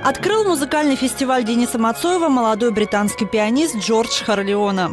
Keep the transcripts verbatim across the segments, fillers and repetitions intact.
Открыл музыкальный фестиваль Дениса Мацоева молодой британский пианист Джордж Харлеона.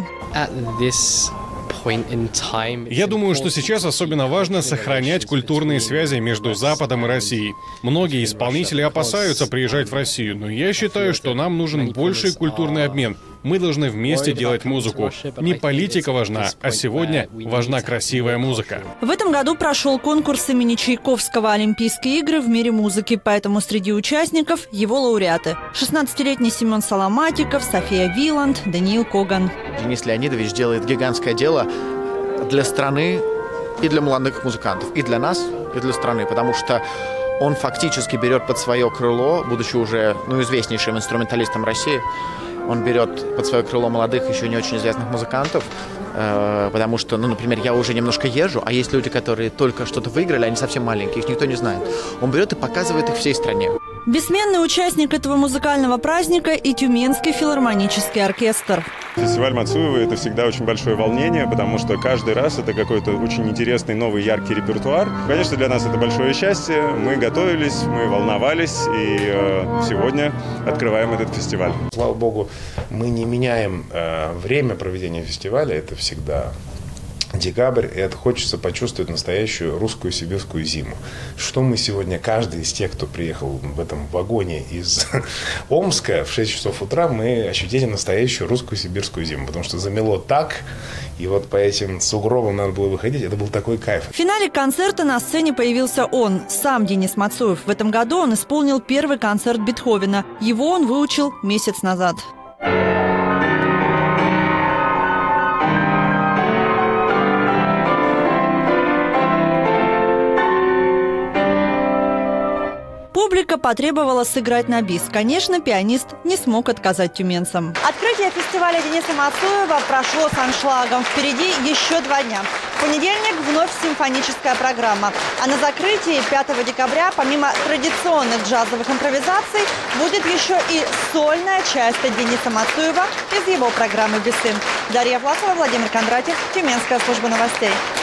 Я думаю, что сейчас особенно важно сохранять культурные связи между Западом и Россией. Многие исполнители опасаются приезжать в Россию, но я считаю, что нам нужен больший культурный обмен. Мы должны вместе делать музыку. Не политика важна, а сегодня важна красивая музыка. В этом году прошел конкурс имени Чайковского «Олимпийские игры в мире музыки», поэтому среди участников его лауреаты. шестнадцатилетний Семен Соломатиков, София Виланд, Даниил Коган. Денис Леонидович делает гигантское дело для страны и для молодых музыкантов, и для нас, и для страны, потому что он фактически берет под свое крыло, будучи уже ну, известнейшим инструменталистом России, он берет под свое крыло молодых, еще не очень известных музыкантов, э, потому что, ну, например, я уже немножко езжу, а есть люди, которые только что-то выиграли, они совсем маленькие, их никто не знает. Он берет и показывает их всей стране. Бессменный участник этого музыкального праздника и Тюменский филармонический оркестр. Фестиваль Мацоева – это всегда очень большое волнение, потому что каждый раз это какой-то очень интересный, новый, яркий репертуар. Конечно, для нас это большое счастье. Мы готовились, мы волновались, и э, сегодня открываем этот фестиваль. Слава богу, мы не меняем э, время проведения фестиваля, это всегда декабрь, и это хочется почувствовать настоящую русскую сибирскую зиму. Что мы сегодня, каждый из тех, кто приехал в этом вагоне из Омска в шесть часов утра, мы ощутили настоящую русскую сибирскую зиму, потому что замело так, и вот по этим сугробам надо было выходить, это был такой кайф. В финале концерта на сцене появился он, сам Денис Мацоев. В этом году он исполнил первый концерт Бетховена. Его он выучил месяц назад. Публика потребовала сыграть на бис. Конечно, пианист не смог отказать тюменцам. Открытие фестиваля Дениса Мацоева прошло с аншлагом. Впереди еще два дня. В понедельник вновь симфоническая программа. А на закрытии пятого декабря, помимо традиционных джазовых импровизаций, будет еще и сольная часть от Дениса Мацоева из его программы «Бесы». Дарья Власова, Владимир Кондратьев, Тюменская служба новостей.